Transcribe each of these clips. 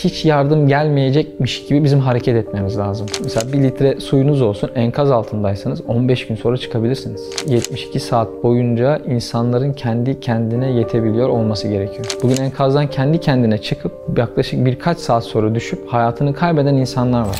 hiç yardım gelmeyecekmiş gibi bizim hareket etmemiz lazım. Mesela 1 litre suyunuz olsun, enkaz altındaysanız 15 gün sonra çıkabilirsiniz. 72 saat boyunca insanların kendi kendine yetebiliyor olması gerekiyor. Bugün enkazdan kendi kendine çıkıp yaklaşık birkaç saat sonra düşüp hayatını kaybeden insanlar var.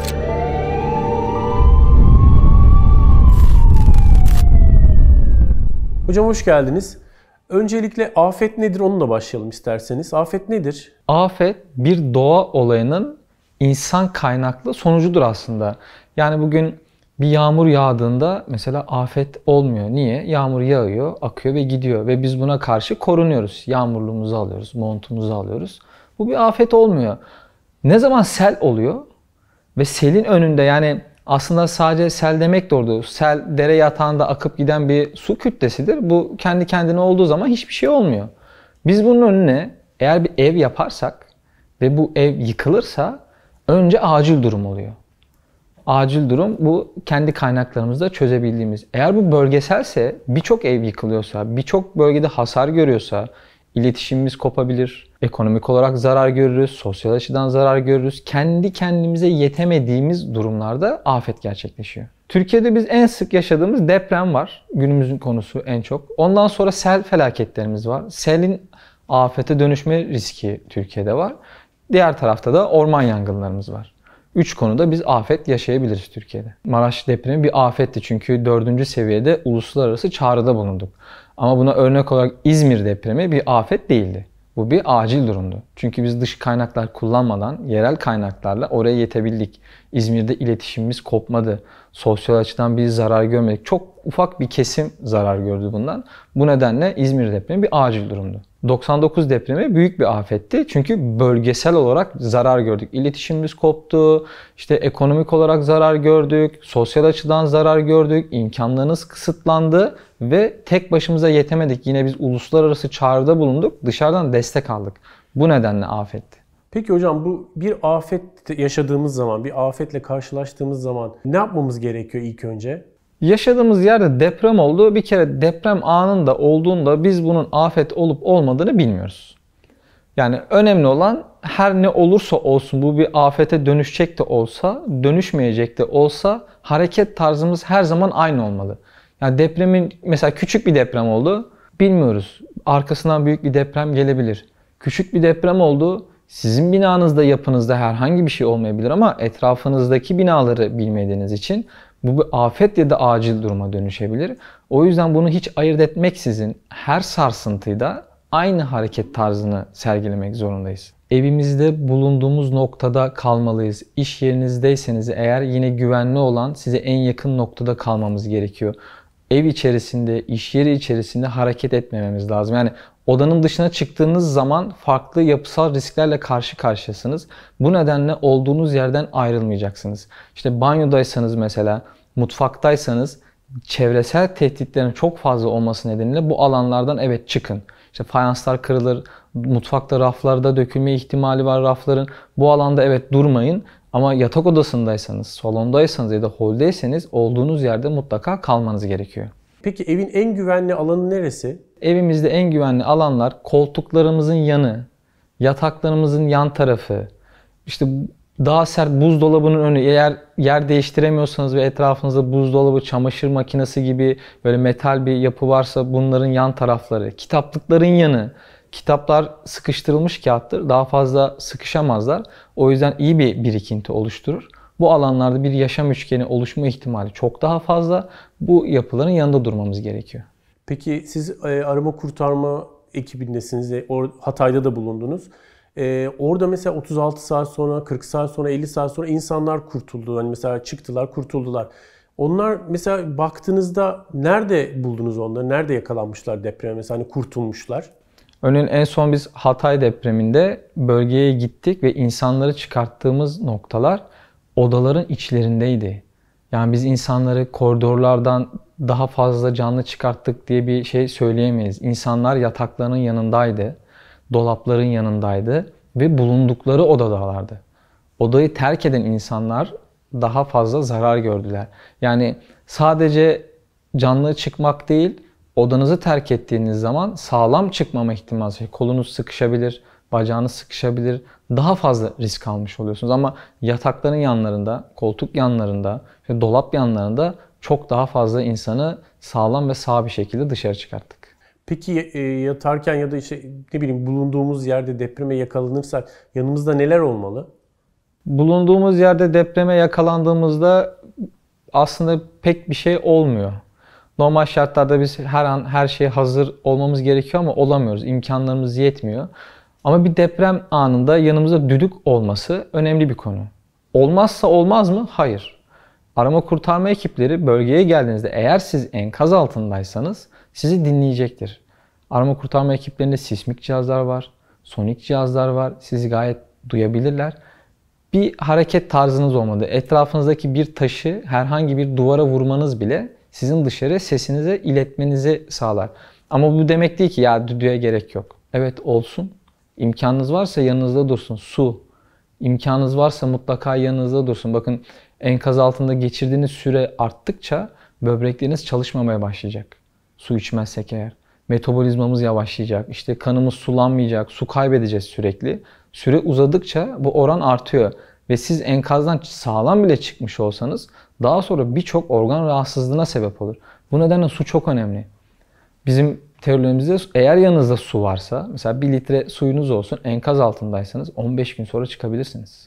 Hocam hoş geldiniz. Öncelikle afet nedir onunla başlayalım isterseniz. Afet nedir? Afet bir doğa olayının insan kaynaklı sonucudur aslında. Yani bugün bir yağmur yağdığında mesela afet olmuyor. Niye? Yağmur yağıyor, akıyor ve gidiyor ve biz buna karşı korunuyoruz. Yağmurluğumuzu alıyoruz, montumuzu alıyoruz. Bu bir afet olmuyor. Ne zaman sel oluyor ve selin önünde, yani aslında sadece sel demek de orada. Sel dere yatağında akıp giden bir su kütlesidir. Bu kendi kendine olduğu zaman hiçbir şey olmuyor. Biz bunun önüne eğer bir ev yaparsak ve bu ev yıkılırsa önce acil durum oluyor. Acil durum bu kendi kaynaklarımızda çözebildiğimiz. Eğer bu bölgeselse, birçok ev yıkılıyorsa, birçok bölgede hasar görüyorsa, iletişimimiz kopabilir, ekonomik olarak zarar görürüz, sosyal açıdan zarar görürüz. Kendi kendimize yetemediğimiz durumlarda afet gerçekleşiyor. Türkiye'de biz en sık yaşadığımız deprem var. Günümüzün konusu en çok. Ondan sonra sel felaketlerimiz var. Selin afete dönüşme riski Türkiye'de var. Diğer tarafta da orman yangınlarımız var. 3 konuda biz afet yaşayabiliriz Türkiye'de. Maraş depremi bir afetti çünkü 4. seviyede uluslararası çağrıda bulunduk. Ama buna örnek olarak İzmir depremi bir afet değildi. Bu bir acil durumdu. Çünkü biz dış kaynaklar kullanmadan yerel kaynaklarla oraya yetebildik. İzmir'de iletişimimiz kopmadı. Sosyal açıdan bir zarar görmedik. Çok ufak bir kesim zarar gördü bundan. Bu nedenle İzmir depremi bir acil durumdu. 99 depremi büyük bir afetti. Çünkü bölgesel olarak zarar gördük. İletişimimiz koptu, işte ekonomik olarak zarar gördük, sosyal açıdan zarar gördük, imkanlarınız kısıtlandı ve tek başımıza yetemedik. Yine biz uluslararası çağrıda bulunduk, dışarıdan destek aldık. Bu nedenle afetti. Peki hocam bu bir afet yaşadığımız zaman, bir afetle karşılaştığımız zaman ne yapmamız gerekiyor ilk önce? Yaşadığımız yerde deprem oldu. Bir kere deprem anında olduğunda biz bunun afet olup olmadığını bilmiyoruz. Yani önemli olan her ne olursa olsun, bu bir afete dönüşecek de olsa, dönüşmeyecek de olsa hareket tarzımız her zaman aynı olmalı. Yani depremin mesela küçük bir deprem oldu, bilmiyoruz. Arkasından büyük bir deprem gelebilir. Küçük bir deprem oldu. Sizin binanızda, yapınızda herhangi bir şey olmayabilir ama etrafınızdaki binaları bilmediğiniz için bu bir afet ya da acil duruma dönüşebilir. O yüzden bunu hiç ayırt etmeksizin her sarsıntıda aynı hareket tarzını sergilemek zorundayız. Evimizde bulunduğumuz noktada kalmalıyız. İş yerinizdeyseniz eğer yine güvenli olan size en yakın noktada kalmamız gerekiyor. Ev içerisinde, iş yeri içerisinde hareket etmememiz lazım. Yani odanın dışına çıktığınız zaman farklı yapısal risklerle karşı karşıyasınız. Bu nedenle olduğunuz yerden ayrılmayacaksınız. İşte banyodaysanız mesela, mutfaktaysanız çevresel tehditlerin çok fazla olması nedeniyle bu alanlardan evet çıkın. İşte fayanslar kırılır, mutfakta raflarda dökülme ihtimali var rafların. Bu alanda evet durmayın. Ama yatak odasındaysanız, salondaysanız ya da holdeyseniz olduğunuz yerde mutlaka kalmanız gerekiyor. Peki evin en güvenli alanı neresi? Evimizde en güvenli alanlar koltuklarımızın yanı, yataklarımızın yan tarafı, işte daha sert buzdolabının önü. Eğer yer değiştiremiyorsanız ve etrafınızda buzdolabı, çamaşır makinesi gibi böyle metal bir yapı varsa bunların yan tarafları, kitaplıkların yanı. Kitaplar sıkıştırılmış kağıttır. Daha fazla sıkışamazlar. O yüzden iyi bir birikinti oluşturur. Bu alanlarda bir yaşam üçgeni oluşma ihtimali çok daha fazla. Bu yapıların yanında durmamız gerekiyor. Peki siz arama kurtarma ekibindesiniz. Hatay'da da bulundunuz. Orada mesela 36 saat sonra, 40 saat sonra, 50 saat sonra insanlar kurtuldu. Hani mesela çıktılar, kurtuldular. Onlar mesela baktığınızda nerede buldunuz onları? Nerede yakalanmışlar depreme? Mesela hani kurtulmuşlar. Örneğin en son biz Hatay depreminde bölgeye gittik ve insanları çıkarttığımız noktalar odaların içlerindeydi. Yani biz insanları koridorlardan daha fazla canlı çıkarttık diye bir şey söyleyemeyiz. İnsanlar yataklarının yanındaydı, dolapların yanındaydı ve bulundukları odadalardı. Odayı terk eden insanlar daha fazla zarar gördüler. Yani sadece canlı çıkmak değil, odanızı terk ettiğiniz zaman sağlam çıkmama ihtimali. Kolunuz sıkışabilir, bacağınız sıkışabilir, daha fazla risk almış oluyorsunuz. Ama yatakların yanlarında, koltuk yanlarında, dolap yanlarında çok daha fazla insanı sağlam ve sağ bir şekilde dışarı çıkarttık. Peki yatarken ya da işte ne bileyim bulunduğumuz yerde depreme yakalanırsak yanımızda neler olmalı? Bulunduğumuz yerde depreme yakalandığımızda aslında pek bir şey olmuyor. Normal şartlarda biz her an her şeye hazır olmamız gerekiyor ama olamıyoruz. İmkanlarımız yetmiyor. Ama bir deprem anında yanımızda düdük olması önemli bir konu. Olmazsa olmaz mı? Hayır. Arama kurtarma ekipleri bölgeye geldiğinizde eğer siz enkaz altındaysanız sizi dinleyecektir. Arama kurtarma ekiplerinde sismik cihazlar var, sonik cihazlar var. Sizi gayet duyabilirler. Bir hareket tarzınız olmadı. Etrafınızdaki bir taşı herhangi bir duvara vurmanız bile sizin dışarı sesinize iletmenizi sağlar. Ama bu demek değil ki ya düdüğe gerek yok. Evet olsun. İmkanınız varsa yanınızda dursun. Su. İmkanınız varsa mutlaka yanınızda dursun. Bakın enkaz altında geçirdiğiniz süre arttıkça böbrekleriniz çalışmamaya başlayacak. Su içmezsek eğer. Metabolizmamız yavaşlayacak. İşte kanımız sulanmayacak. Su kaybedeceğiz sürekli. Süre uzadıkça bu oran artıyor. Ve siz enkazdan sağlam bile çıkmış olsanız daha sonra birçok organ rahatsızlığına sebep olur. Bu nedenle su çok önemli. Bizim teorilerimizde eğer yanınızda su varsa, mesela 1 litre suyunuz olsun, enkaz altındaysanız 15 gün sonra çıkabilirsiniz.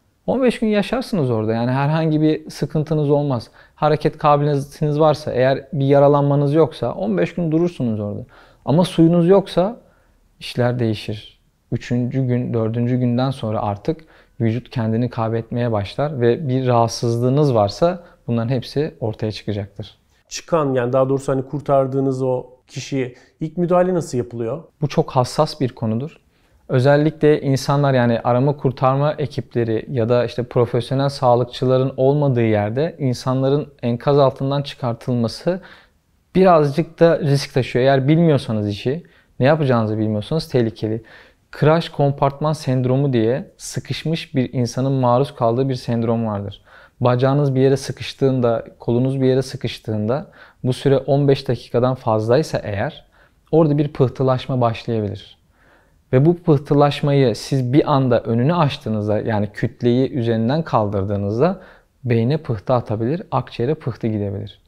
15 gün yaşarsınız orada, yani herhangi bir sıkıntınız olmaz. Hareket kabiliyetiniz varsa, eğer bir yaralanmanız yoksa 15 gün durursunuz orada. Ama suyunuz yoksa işler değişir. 3. gün, 4. günden sonra artık vücut kendini kaybetmeye başlar ve bir rahatsızlığınız varsa bunların hepsi ortaya çıkacaktır. Çıkan yani daha doğrusu hani kurtardığınız o kişiye ilk müdahale nasıl yapılıyor? Bu çok hassas bir konudur. Özellikle insanlar, yani arama kurtarma ekipleri ya da işte profesyonel sağlıkçıların olmadığı yerde insanların enkaz altından çıkartılması birazcık da risk taşıyor. Eğer bilmiyorsanız işi, ne yapacağınızı bilmiyorsanız tehlikeli. Crash kompartman sendromu diye sıkışmış bir insanın maruz kaldığı bir sendrom vardır. Bacağınız bir yere sıkıştığında, kolunuz bir yere sıkıştığında bu süre 15 dakikadan fazlaysa eğer orada bir pıhtılaşma başlayabilir. Ve bu pıhtılaşmayı siz bir anda önünü açtığınızda, yani kütleyi üzerinden kaldırdığınızda beyne pıhtı atabilir, akciğere pıhtı gidebilir.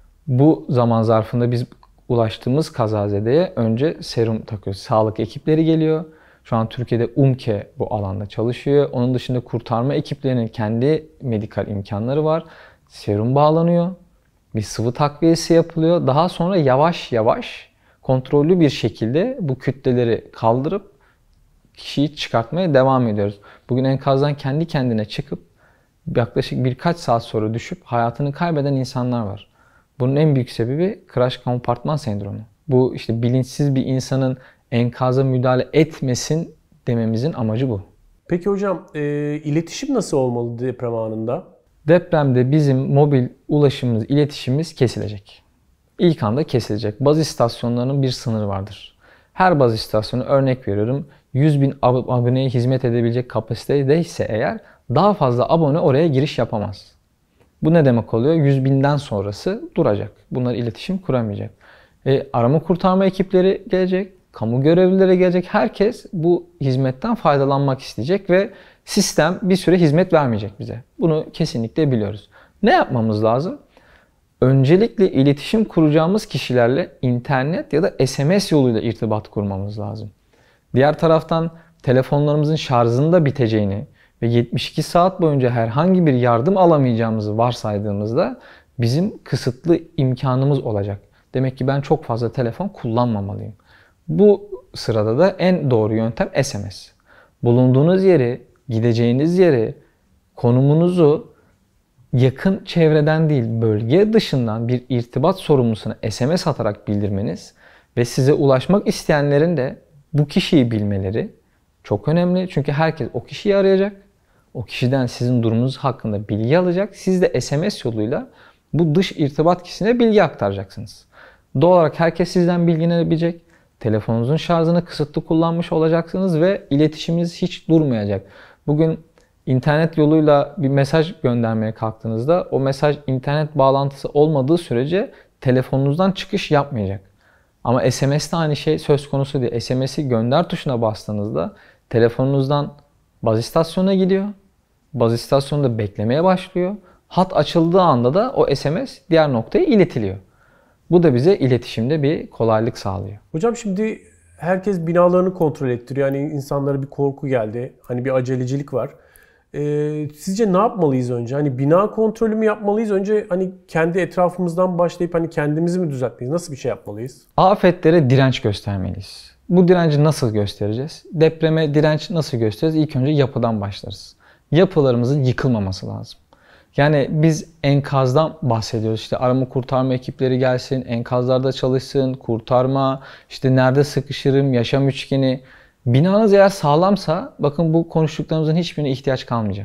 Bu zaman zarfında biz ulaştığımız kazazedeye önce serum takıyoruz. Sağlık ekipleri geliyor. Şu an Türkiye'de UMKE bu alanda çalışıyor. Onun dışında kurtarma ekiplerinin kendi medikal imkanları var. Serum bağlanıyor. Bir sıvı takviyesi yapılıyor. Daha sonra yavaş yavaş kontrollü bir şekilde bu kütleleri kaldırıp kişiyi çıkartmaya devam ediyoruz. Bugün enkazdan kendi kendine çıkıp yaklaşık birkaç saat sonra düşüp hayatını kaybeden insanlar var. Bunun en büyük sebebi crash kompartman sendromu. Bu işte bilinçsiz bir insanın enkaza müdahale etmesin dememizin amacı bu. Peki hocam iletişim nasıl olmalı deprem anında? Depremde bizim mobil ulaşımımız, iletişimimiz kesilecek. İlk anda kesilecek. Baz istasyonlarının bir sınırı vardır. Her baz istasyonu, örnek veriyorum, 100.000 aboneye hizmet edebilecek kapasitedeyse eğer daha fazla abone oraya giriş yapamaz. Bu ne demek oluyor? 100.000'den sonrası duracak. Bunlar iletişim kuramayacak. Arama kurtarma ekipleri gelecek, kamu görevlileri gelecek. Herkes bu hizmetten faydalanmak isteyecek ve sistem bir süre hizmet vermeyecek bize. Bunu kesinlikle biliyoruz. Ne yapmamız lazım? Öncelikle iletişim kuracağımız kişilerle internet ya da SMS yoluyla irtibat kurmamız lazım. Diğer taraftan telefonlarımızın şarjının da biteceğini ve 72 saat boyunca herhangi bir yardım alamayacağımızı varsaydığımızda bizim kısıtlı imkanımız olacak. Demek ki ben çok fazla telefon kullanmamalıyım. Bu sırada da en doğru yöntem SMS. Bulunduğunuz yeri, gideceğiniz yeri, konumunuzu yakın çevreden değil, bölge dışından bir irtibat sorumlusuna SMS atarak bildirmeniz ve size ulaşmak isteyenlerin de bu kişiyi bilmeleri çok önemli. Çünkü herkes o kişiyi arayacak. O kişiden sizin durumunuz hakkında bilgi alacak. Siz de SMS yoluyla bu dış irtibat kişisine bilgi aktaracaksınız. Doğal olarak herkes sizden bilgilenebilecek. Telefonunuzun şarjını kısıtlı kullanmış olacaksınız ve iletişiminiz hiç durmayacak. Bugün İnternet yoluyla bir mesaj göndermeye kalktığınızda o mesaj internet bağlantısı olmadığı sürece telefonunuzdan çıkış yapmayacak. Ama SMS'te aynı şey söz konusu değil. SMS'i gönder tuşuna bastığınızda telefonunuzdan Baz istasyonuna gidiyor. Baz istasyonunda beklemeye başlıyor. Hat açıldığı anda da o SMS diğer noktaya iletiliyor. Bu da bize iletişimde bir kolaylık sağlıyor. Hocam şimdi herkes binalarını kontrol ettiriyor. Yani insanlara bir korku geldi. Hani bir acelecilik var. Sizce ne yapmalıyız önce? Hani bina kontrolü mü yapmalıyız? Önce hani kendi etrafımızdan başlayıp hani kendimizi mi düzeltmeliyiz? Nasıl bir şey yapmalıyız? Afetlere direnç göstermeliyiz. Bu direnci nasıl göstereceğiz? Depreme direnç nasıl göstereceğiz? İlk önce yapıdan başlarız. Yapılarımızın yıkılmaması lazım. Yani biz enkazdan bahsediyoruz. İşte arama kurtarma ekipleri gelsin, enkazlarda çalışsın, kurtarma, işte nerede sıkışırım, yaşam üçgeni. Binanız eğer sağlamsa bakın bu konuştuklarımızın hiçbirine ihtiyaç kalmayacak.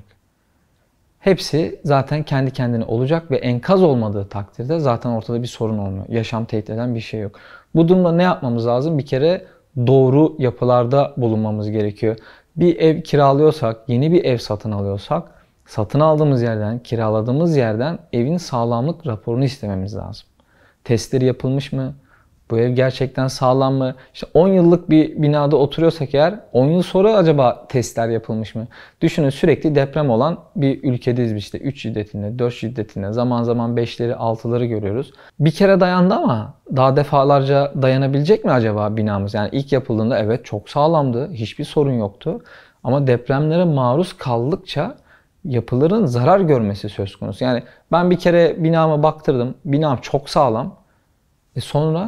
Hepsi zaten kendi kendine olacak ve enkaz olmadığı takdirde zaten ortada bir sorun olmuyor. Yaşam tehdit eden bir şey yok. Bu durumda ne yapmamız lazım? Bir kere doğru yapılarda bulunmamız gerekiyor. Bir ev kiralıyorsak, yeni bir ev satın alıyorsak, satın aldığımız yerden, kiraladığımız yerden evin sağlamlık raporunu istememiz lazım. Testleri yapılmış mı? Bu ev gerçekten sağlam mı? İşte 10 yıllık bir binada oturuyorsak eğer 10 yıl sonra acaba testler yapılmış mı? Düşünün sürekli deprem olan bir ülkedeyiz işte 3 şiddetinde, 4 şiddetinde, zaman zaman 5'leri, 6'ları görüyoruz. Bir kere dayandı ama daha defalarca dayanabilecek mi acaba binamız? Yani ilk yapıldığında evet çok sağlamdı, hiçbir sorun yoktu. Ama depremlere maruz kaldıkça yapıların zarar görmesi söz konusu. Yani ben bir kere binama baktırdım, binam çok sağlam. Sonra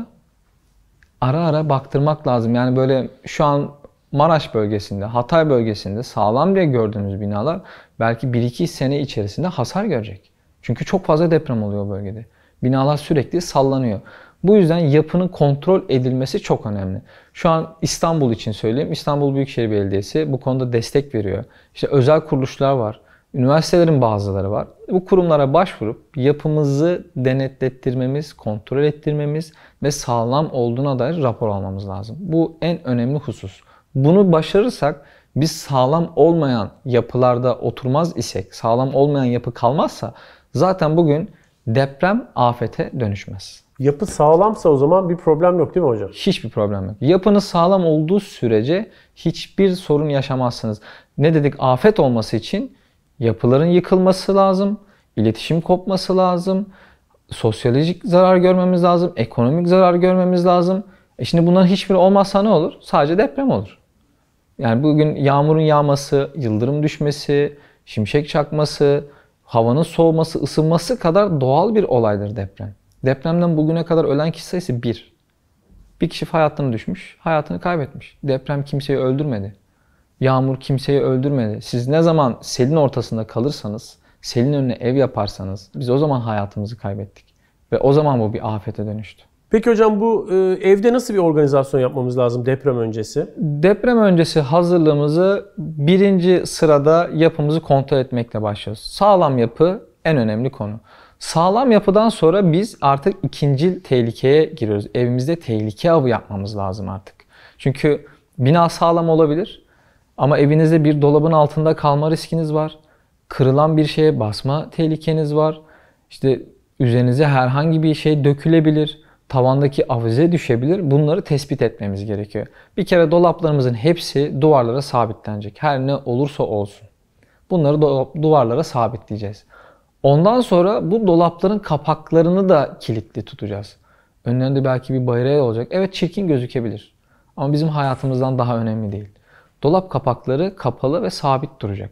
ara ara baktırmak lazım. Yani böyle şu an Maraş bölgesinde, Hatay bölgesinde sağlam diye gördüğümüz binalar belki 1-2 sene içerisinde hasar görecek. Çünkü çok fazla deprem oluyor bölgede. Binalar sürekli sallanıyor. Bu yüzden yapının kontrol edilmesi çok önemli. Şu an İstanbul için söyleyeyim. İstanbul Büyükşehir Belediyesi bu konuda destek veriyor. İşte özel kuruluşlar var. Üniversitelerin bazıları var. Bu kurumlara başvurup yapımızı denetlettirmemiz, kontrol ettirmemiz ve sağlam olduğuna dair rapor almamız lazım. Bu en önemli husus. Bunu başarırsak biz sağlam olmayan yapılarda oturmaz isek, sağlam olmayan yapı kalmazsa zaten bugün deprem afete dönüşmez. Yapı sağlamsa o zaman bir problem yok değil mi hocam? Hiçbir problem yok. Yapınız sağlam olduğu sürece hiçbir sorun yaşamazsınız. Ne dedik? Afet olması için yapıların yıkılması lazım, iletişim kopması lazım, sosyolojik zarar görmemiz lazım, ekonomik zarar görmemiz lazım. Şimdi bunların hiçbiri olmazsa ne olur? Sadece deprem olur. Yani bugün yağmurun yağması, yıldırım düşmesi, şimşek çakması, havanın soğuması, ısınması kadar doğal bir olaydır deprem. Depremden bugüne kadar ölen kişi sayısı 1. Bir kişi fay hattına düşmüş, hayatını kaybetmiş. Deprem kimseyi öldürmedi. Yağmur kimseyi öldürmedi. Siz ne zaman selin ortasında kalırsanız, selin önüne ev yaparsanız biz o zaman hayatımızı kaybettik. Ve o zaman bu bir afete dönüştü. Peki hocam bu evde nasıl bir organizasyon yapmamız lazım deprem öncesi? Deprem öncesi hazırlığımızı birinci sırada yapımızı kontrol etmekle başlıyoruz. Sağlam yapı en önemli konu. Sağlam yapıdan sonra biz artık ikincil tehlikeye giriyoruz. Evimizde tehlike avı yapmamız lazım artık. Çünkü bina sağlam olabilir ama evinizde bir dolabın altında kalma riskiniz var. Kırılan bir şeye basma tehlikeniz var. İşte üzerinize herhangi bir şey dökülebilir. Tavandaki avize düşebilir. Bunları tespit etmemiz gerekiyor. Bir kere dolaplarımızın hepsi duvarlara sabitlenecek. Her ne olursa olsun. Bunları duvarlara sabitleyeceğiz. Ondan sonra bu dolapların kapaklarını da kilitli tutacağız. Önlerinde belki bir bayrağı olacak. Evet çirkin gözükebilir. Ama bizim hayatımızdan daha önemli değil. Dolap kapakları kapalı ve sabit duracak.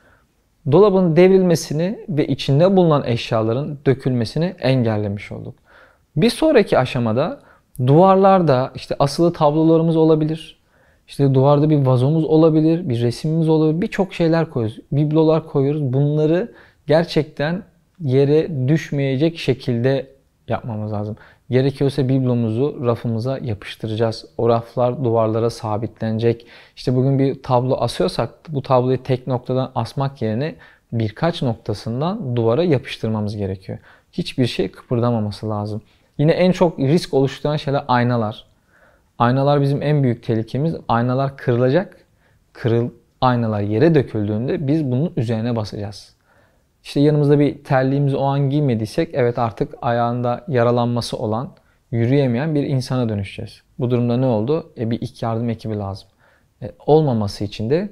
Dolabın devrilmesini ve içinde bulunan eşyaların dökülmesini engellemiş olduk. Bir sonraki aşamada duvarlarda işte asılı tablolarımız olabilir. İşte duvarda bir vazomuz olabilir, bir resimimiz olabilir. Birçok şeyler koyuyoruz. Biblolar koyuyoruz. Bunları gerçekten yere düşmeyecek şekilde yapmamız lazım. Gerekiyorsa biblomuzu rafımıza yapıştıracağız. O raflar duvarlara sabitlenecek. İşte bugün bir tablo asıyorsak bu tabloyu tek noktadan asmak yerine birkaç noktasından duvara yapıştırmamız gerekiyor. Hiçbir şey kıpırdamaması lazım. Yine en çok risk oluşturan şeyler aynalar. Aynalar bizim en büyük tehlikemiz. Aynalar kırılacak. Aynalar yere döküldüğünde biz bunun üzerine basacağız. İşte yanımızda bir terliğimizi o an giymediysek evet artık ayağında yaralanması olan, yürüyemeyen bir insana dönüşeceğiz. Bu durumda ne oldu? Bir ilk yardım ekibi lazım. Olmaması için de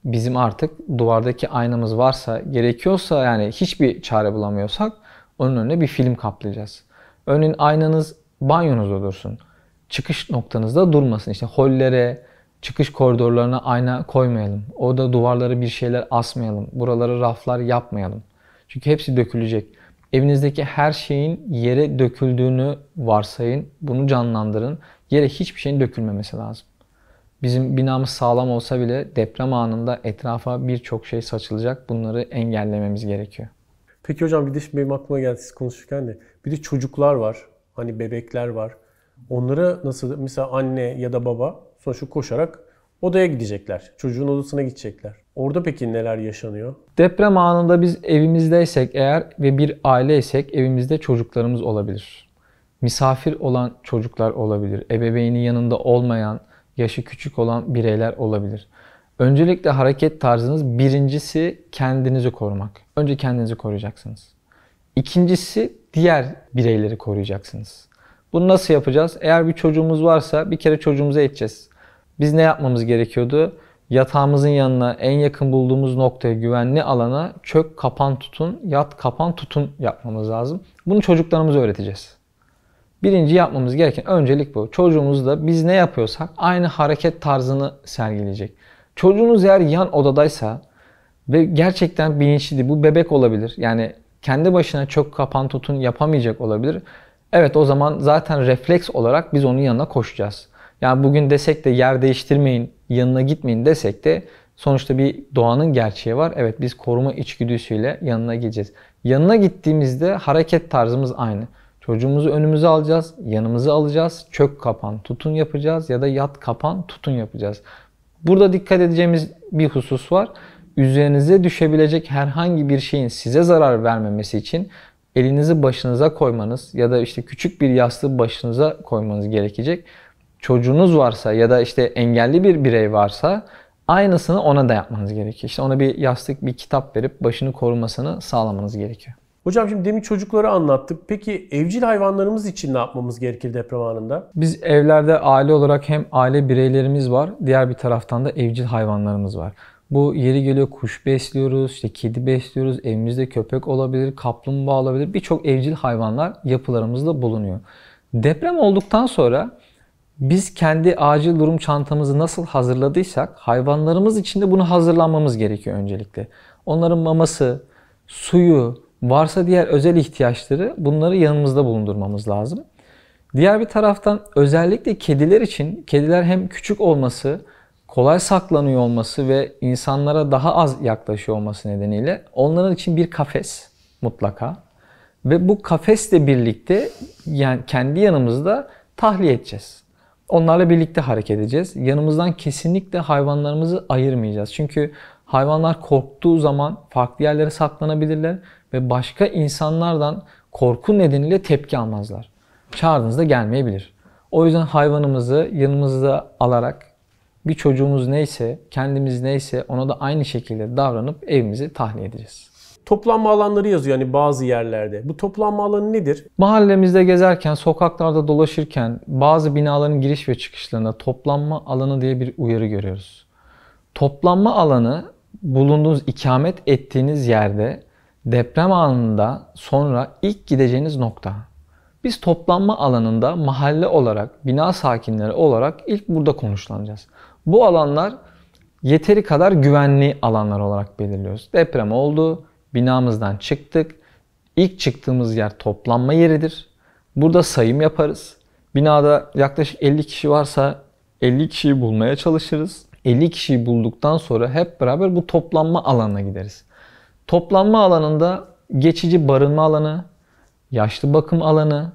bizim artık duvardaki aynamız varsa, gerekiyorsa yani hiçbir çare bulamıyorsak onun önüne bir film kaplayacağız. Örneğin aynanız banyonuzda dursun. Çıkış noktanızda durmasın. İşte hollere, çıkış koridorlarına ayna koymayalım. Orada duvarlara bir şeyler asmayalım. Buralara raflar yapmayalım. Çünkü hepsi dökülecek. Evinizdeki her şeyin yere döküldüğünü varsayın. Bunu canlandırın. Yere hiçbir şeyin dökülmemesi lazım. Bizim binamız sağlam olsa bile deprem anında etrafa birçok şey saçılacak. Bunları engellememiz gerekiyor. Peki hocam bir de şimdi benim aklıma geldi siz konuşurken de. Bir de çocuklar var. Hani bebekler var. Onlara nasıl mesela anne ya da baba sonuçta koşarak odaya gidecekler. Çocuğun odasına gidecekler. Orada peki neler yaşanıyor? Deprem anında biz evimizdeysek eğer ve bir aileysek evimizde çocuklarımız olabilir. Misafir olan çocuklar olabilir. Ebeveyni yanında olmayan, yaşı küçük olan bireyler olabilir. Öncelikle hareket tarzınız birincisi kendinizi korumak. Önce kendinizi koruyacaksınız. İkincisi diğer bireyleri koruyacaksınız. Bunu nasıl yapacağız? Eğer bir çocuğumuz varsa bir kere çocuğumuza eğiteceğiz. Biz ne yapmamız gerekiyordu? Yatağımızın yanına en yakın bulduğumuz noktaya, güvenli alana çök, kapan, tutun, yat, kapan, tutun yapmamız lazım. Bunu çocuklarımıza öğreteceğiz. Birinci yapmamız gereken öncelik bu. Çocuğumuz da biz ne yapıyorsak aynı hareket tarzını sergileyecek. Çocuğunuz eğer yan odadaysa ve gerçekten bilinçli, bu bebek olabilir. Yani kendi başına çök, kapan, tutun yapamayacak olabilir. Evet, o zaman zaten refleks olarak biz onun yanına koşacağız. Yani bugün desek de yer değiştirmeyin, yanına gitmeyin desek de sonuçta bir doğanın gerçeği var. Evet, biz koruma içgüdüsüyle yanına gideceğiz. Yanına gittiğimizde hareket tarzımız aynı. Çocuğumuzu önümüze alacağız, yanımıza alacağız, çök kapan tutun yapacağız ya da yat kapan tutun yapacağız. Burada dikkat edeceğimiz bir husus var. Üzerinize düşebilecek herhangi bir şeyin size zarar vermemesi için elinizi başınıza koymanız ya da işte küçük bir yastığı başınıza koymanız gerekecek. Çocuğunuz varsa ya da işte engelli bir birey varsa aynısını ona da yapmanız gerekiyor. İşte ona bir yastık, bir kitap verip başını korumasını sağlamanız gerekiyor. Hocam şimdi demin çocukları anlattık. Peki evcil hayvanlarımız için ne yapmamız gerekir deprem anında? Biz evlerde aile olarak hem aile bireylerimiz var, diğer bir taraftan da evcil hayvanlarımız var. Bu yeri geliyor kuş besliyoruz, işte kedi besliyoruz, evimizde köpek olabilir, kaplumbağa olabilir. Birçok evcil hayvanlar yapılarımızda bulunuyor. Deprem olduktan sonra biz kendi acil durum çantamızı nasıl hazırladıysak hayvanlarımız için de bunu hazırlanmamız gerekiyor öncelikle. Onların maması, suyu, varsa diğer özel ihtiyaçları bunları yanımızda bulundurmamız lazım. Diğer bir taraftan özellikle kediler için kediler hem küçük olması, kolay saklanıyor olması ve insanlara daha az yaklaşıyor olması nedeniyle onların için bir kafes mutlaka. Ve bu kafesle birlikte yani kendi yanımızda tahliye edeceğiz. Onlarla birlikte hareket edeceğiz. Yanımızdan kesinlikle hayvanlarımızı ayırmayacağız. Çünkü hayvanlar korktuğu zaman farklı yerlere saklanabilirler ve başka insanlardan korku nedeniyle tepki almazlar. Çağırdığınızda gelmeyebilir. O yüzden hayvanımızı yanımızda alarak bir çocuğumuz neyse, kendimiz neyse ona da aynı şekilde davranıp evimizi tahliye edeceğiz. Toplanma alanları yazıyor yani bazı yerlerde. Bu toplanma alanı nedir? Mahallemizde gezerken, sokaklarda dolaşırken bazı binaların giriş ve çıkışlarında toplanma alanı diye bir uyarı görüyoruz. Toplanma alanı bulunduğunuz, ikamet ettiğiniz yerde deprem anında sonra ilk gideceğiniz nokta. Biz toplanma alanında mahalle olarak, bina sakinleri olarak ilk burada konuşlanacağız. Bu alanlar yeteri kadar güvenli alanlar olarak belirliyoruz. Deprem oldu, binamızdan çıktık. İlk çıktığımız yer toplanma yeridir. Burada sayım yaparız. Binada yaklaşık 50 kişi varsa 50 kişiyi bulmaya çalışırız. 50 kişiyi bulduktan sonra hep beraber bu toplanma alanına gideriz. Toplanma alanında geçici barınma alanı, yaşlı bakım alanı,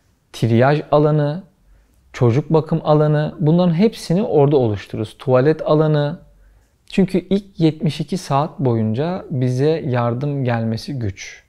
triyaj alanı, çocuk bakım alanı, bunların hepsini orada oluştururuz. Tuvalet alanı. Çünkü ilk 72 saat boyunca bize yardım gelmesi güç.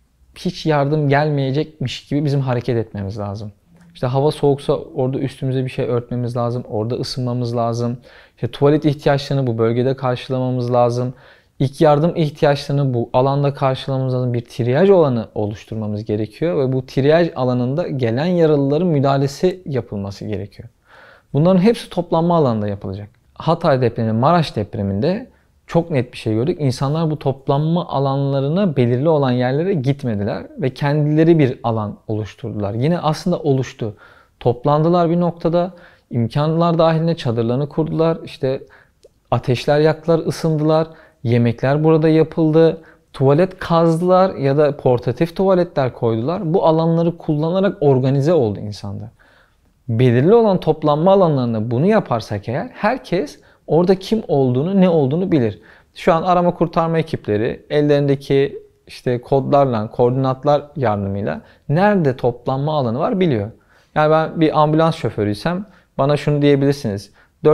Hiç yardım gelmeyecekmiş gibi bizim hareket etmemiz lazım. İşte hava soğuksa orada üstümüze bir şey örtmemiz lazım. Orada ısınmamız lazım. İşte tuvalet ihtiyaçlarını bu bölgede karşılamamız lazım. İlk yardım ihtiyaçlarını bu alanda karşılamamız lazım. Bir triyaj alanı oluşturmamız gerekiyor ve bu triyaj alanında gelen yaralıların müdahalesi yapılması gerekiyor. Bunların hepsi toplanma alanında yapılacak. Hatay depremi, Maraş depreminde çok net bir şey gördük. İnsanlar bu toplanma alanlarına, belirli olan yerlere gitmediler ve kendileri bir alan oluşturdular. Yine aslında oluştu. Toplandılar bir noktada, imkanlar dahilinde çadırlarını kurdular. İşte ateşler yaktılar, ısındılar. Yemekler burada yapıldı. Tuvalet kazdılar ya da portatif tuvaletler koydular. Bu alanları kullanarak organize oldu insanlar. Belirli olan toplanma alanlarında bunu yaparsak eğer herkes orada kim olduğunu, ne olduğunu bilir. Şu an arama kurtarma ekipleri ellerindeki işte kodlarla, koordinatlar yardımıyla nerede toplanma alanı var biliyor. Yani ben bir ambulans şoförüysem bana şunu diyebilirsiniz.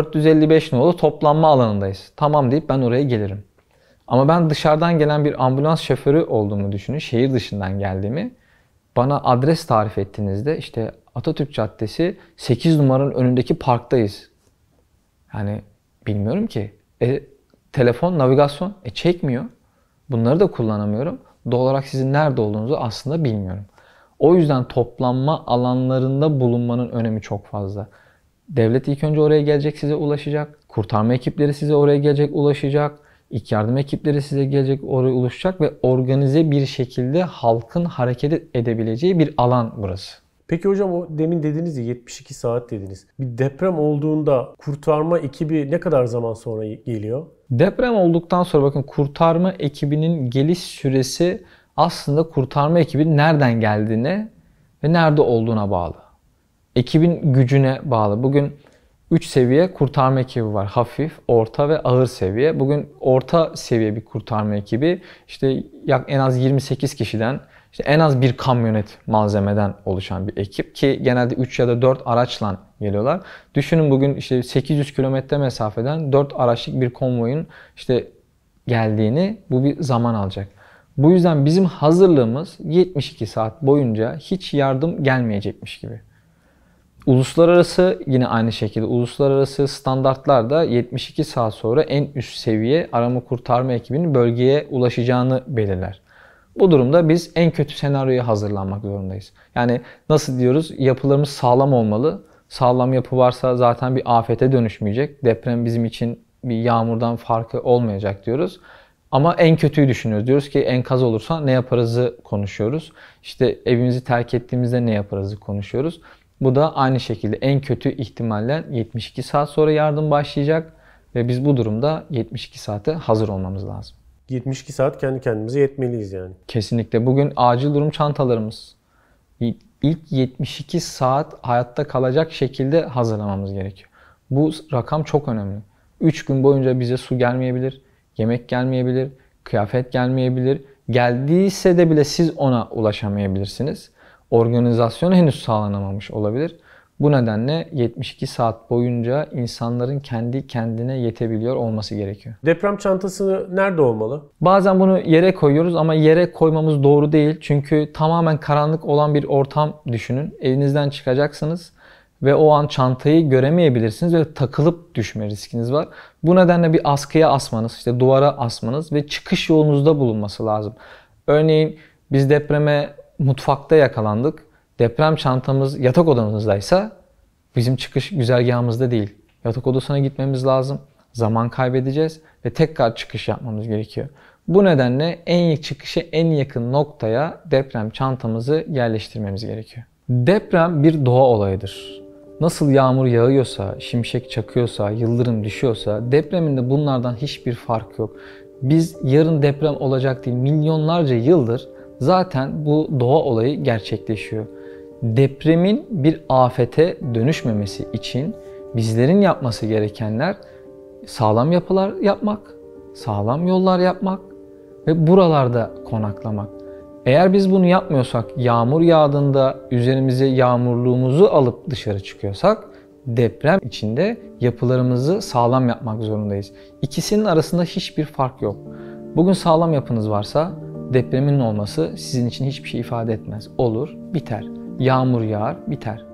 455 nolu toplanma alanındayız. Tamam deyip ben oraya gelirim. Ama ben dışarıdan gelen bir ambulans şoförü olduğumu düşünün. Şehir dışından geldiğimi. Bana adres tarif ettiğinizde işte Atatürk Caddesi 8 numaranın önündeki parktayız. Yani bilmiyorum ki. Telefon, navigasyon çekmiyor. Bunları da kullanamıyorum. Doğal olarak sizin nerede olduğunuzu aslında bilmiyorum. O yüzden toplanma alanlarında bulunmanın önemi çok fazla. Devlet ilk önce oraya gelecek, size ulaşacak. Kurtarma ekipleri size oraya gelecek, ulaşacak. İlk yardım ekipleri size gelecek, oraya ulaşacak ve organize bir şekilde halkın hareket edebileceği bir alan burası. Peki hocam, o demin dediniz ya 72 saat dediniz. Bir deprem olduğunda kurtarma ekibi ne kadar zaman sonra geliyor? Deprem olduktan sonra bakın kurtarma ekibinin geliş süresi aslında kurtarma ekibinin nereden geldiğine ve nerede olduğuna bağlı. Ekibin gücüne bağlı. Bugün 3 seviye kurtarma ekibi var. Hafif, orta ve ağır seviye. Bugün orta seviye bir kurtarma ekibi işte en az 28 kişiden işte en az bir kamyonet malzemeden oluşan bir ekip ki genelde 3 ya da 4 araçla geliyorlar. Düşünün bugün işte 800 kilometre mesafeden 4 araçlık bir konvoyun işte geldiğini, bu bir zaman alacak. Bu yüzden bizim hazırlığımız 72 saat boyunca hiç yardım gelmeyecekmiş gibi. Uluslararası yine aynı şekilde uluslararası standartlarda 72 saat sonra en üst seviye arama kurtarma ekibinin bölgeye ulaşacağını belirler. Bu durumda biz en kötü senaryoya hazırlanmak zorundayız. Yani nasıl diyoruz? Yapılarımız sağlam olmalı. Sağlam yapı varsa zaten bir afete dönüşmeyecek. Deprem bizim için bir yağmurdan farkı olmayacak diyoruz. Ama en kötüyü düşünüyoruz. Diyoruz ki enkaz olursa ne yaparızı konuşuyoruz. İşte evimizi terk ettiğimizde ne yaparızı konuşuyoruz. Bu da aynı şekilde en kötü ihtimalle 72 saat sonra yardım başlayacak ve biz bu durumda 72 saate hazır olmamız lazım. 72 saat kendi kendimize yetmeliyiz yani. Kesinlikle. Bugün acil durum çantalarımız ilk 72 saat hayatta kalacak şekilde hazırlamamız gerekiyor. Bu rakam çok önemli. 3 gün boyunca bize su gelmeyebilir, yemek gelmeyebilir, kıyafet gelmeyebilir. Geldiyse de bile siz ona ulaşamayabilirsiniz. Organizasyon henüz sağlanamamış olabilir. Bu nedenle 72 saat boyunca insanların kendi kendine yetebiliyor olması gerekiyor. Deprem çantası nerede olmalı? Bazen bunu yere koyuyoruz ama yere koymamız doğru değil. Çünkü tamamen karanlık olan bir ortam düşünün. Evinizden çıkacaksınız ve o an çantayı göremeyebilirsiniz ve takılıp düşme riskiniz var. Bu nedenle bir askıya asmanız, işte duvara asmanız ve çıkış yolunuzda bulunması lazım. Örneğin biz depreme mutfakta yakalandık. Deprem çantamız yatak odamızdaysa bizim çıkış güzergahımızda değil. Yatak odasına gitmemiz lazım. Zaman kaybedeceğiz ve tekrar çıkış yapmamız gerekiyor. Bu nedenle en ilk çıkışa en yakın noktaya deprem çantamızı yerleştirmemiz gerekiyor. Deprem bir doğa olayıdır. Nasıl yağmur yağıyorsa, şimşek çakıyorsa, yıldırım düşüyorsa depremin de bunlardan hiçbir fark yok. Biz yarın deprem olacak değil, milyonlarca yıldır zaten bu doğa olayı gerçekleşiyor. Depremin bir afete dönüşmemesi için bizlerin yapması gerekenler sağlam yapılar yapmak, sağlam yollar yapmak ve buralarda konaklamak. Eğer biz bunu yapmıyorsak, yağmur yağdığında üzerimize yağmurluğumuzu alıp dışarı çıkıyorsak deprem içinde yapılarımızı sağlam yapmak zorundayız. İkisinin arasında hiçbir fark yok. Bugün sağlam yapınız varsa depremin olması sizin için hiçbir şey ifade etmez. Olur, biter. Yağmur yağar, biter.